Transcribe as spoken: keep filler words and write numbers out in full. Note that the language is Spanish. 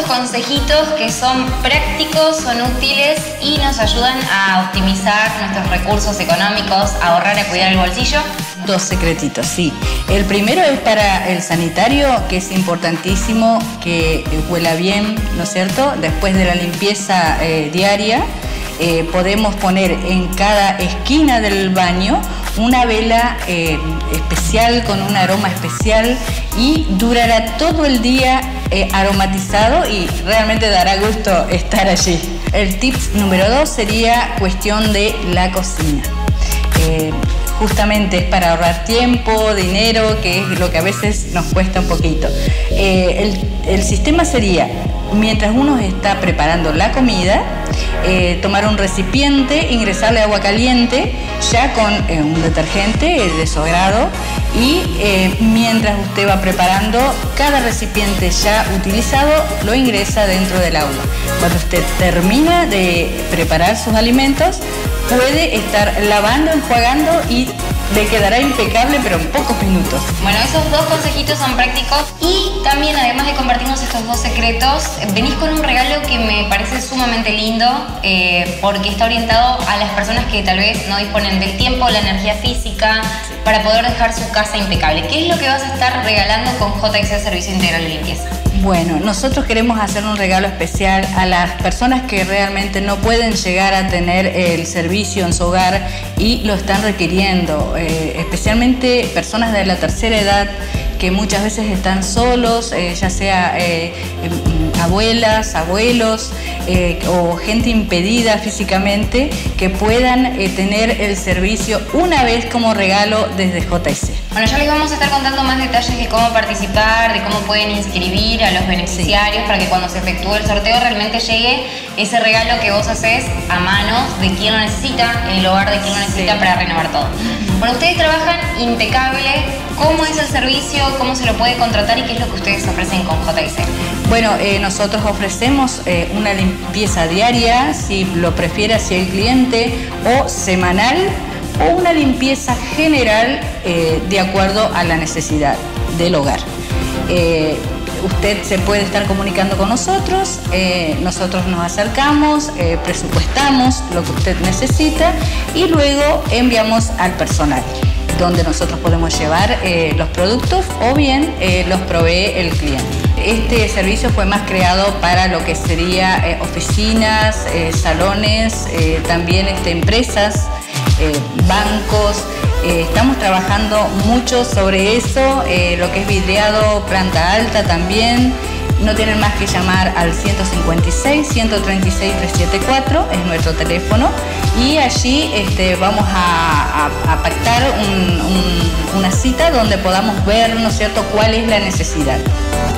consejitos que son prácticos, son útiles y nos ayudan a optimizar nuestros recursos económicos, a ahorrar, a cuidar el bolsillo. Dos secretitos, sí. El primero es para el sanitario, que es importantísimo que huela bien, ¿no es cierto? Después de la limpieza eh, diaria, eh, podemos poner en cada esquina del baño una vela eh, especial con un aroma especial y durará todo el día eh, aromatizado y realmente dará gusto estar allí. El tip número dos sería cuestión de la cocina. Eh, justamente es para ahorrar tiempo, dinero, que es lo que a veces nos cuesta un poquito. Eh, el, el sistema sería, mientras uno está preparando la comida, eh, tomar un recipiente, ingresarle agua caliente, ya con eh, un detergente eh, de su grado, y eh, mientras usted va preparando, cada recipiente ya utilizado lo ingresa dentro del agua. Cuando usted termina de preparar sus alimentos, puede estar lavando, enjuagando y le quedará impecable, pero en pocos minutos. Bueno, esos dos consejitos son prácticos y también, además de compartirnos estos dos secretos, venís con un regalo que me parece sumamente lindo eh, porque está orientado a las personas que tal vez no disponen del tiempo, la energía física para poder dejar su casa impecable. ¿Qué es lo que vas a estar regalando con J S Servicio Integral de Limpieza? Bueno, nosotros queremos hacer un regalo especial a las personas que realmente no pueden llegar a tener el servicio en su hogar y lo están requiriendo, eh, especialmente personas de la tercera edad que muchas veces están solos, eh, ya sea eh, eh, abuelas, abuelos eh, o gente impedida físicamente, que puedan eh, tener el servicio una vez como regalo desde J S. Bueno, ya les vamos a estar contando más detalles de cómo participar, de cómo pueden inscribir a los beneficiarios, sí, para que cuando se efectúe el sorteo realmente llegue ese regalo que vos haces a manos de quien lo necesita, en el hogar de quien lo necesita, sí, para renovar todo. Bueno, ustedes trabajan impecable. ¿Cómo es el servicio? ¿Cómo se lo puede contratar? ¿Y qué es lo que ustedes ofrecen con J S? Bueno, eh, nosotros ofrecemos eh, una limpieza diaria, si lo prefiere hacia el cliente, o semanal, o una limpieza general eh, de acuerdo a la necesidad del hogar. Eh, usted se puede estar comunicando con nosotros, eh, nosotros nos acercamos, eh, presupuestamos lo que usted necesita y luego enviamos al personal, donde nosotros podemos llevar eh, los productos o bien eh, los provee el cliente. Este servicio fue más creado para lo que sería eh, oficinas, eh, salones, eh, también este, empresas, eh, bancos. Eh, estamos trabajando mucho sobre eso, eh, lo que es vidriado, planta alta también. No tienen más que llamar al ciento cincuenta y seis, ciento treinta y seis, trescientos setenta y cuatro, es nuestro teléfono, y allí este, vamos a, a, a pactar un, un, una cita donde podamos ver, ¿no es cierto?, cuál es la necesidad.